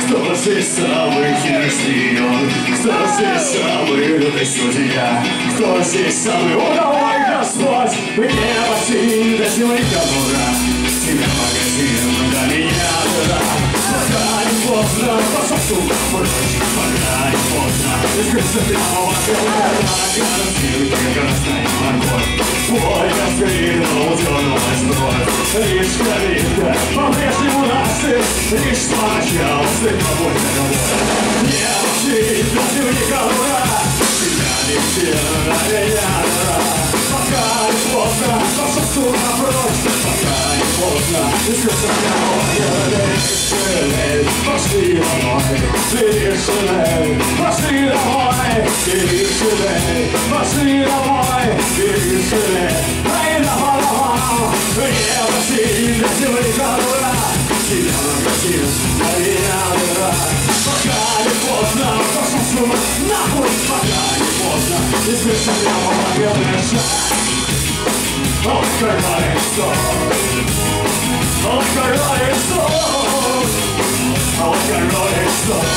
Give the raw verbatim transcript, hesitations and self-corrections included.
Кто здесь самый хитрый шпион? Кто здесь самый лютый судья? Кто здесь самый удалой Господь? Мне почти до земли конура. Тебя магазин, до меня дыра. Пока не поздно, пошел сюда прочь. Пока не поздно, избиться прямо от крыла. Гарантирует прекрасный огонь. Ой, как скрипнул, дернулась бровь. Лишь калитка, по-прежнему настырь. Лишь поначалу стыдно будет договор. Не молчи, до земли конура. Тебя летит, до меня дыра. Пока не поздно, пошел сюда прочь. Пока не поздно, избиться прямо от крыла. Пошли домой, бери шинель. Пошли домой, бери шинель. Пошли домой, бери шинель. Ай, давай, давай. Не пошли до земли конура. Тебя магазин, до меня дыра. Пока не поздно, пошел сюда нахуй. Пока не поздно, избиться прямо от крыла. Ой, какой сон. Ой, какой сон. Ой, какой сон.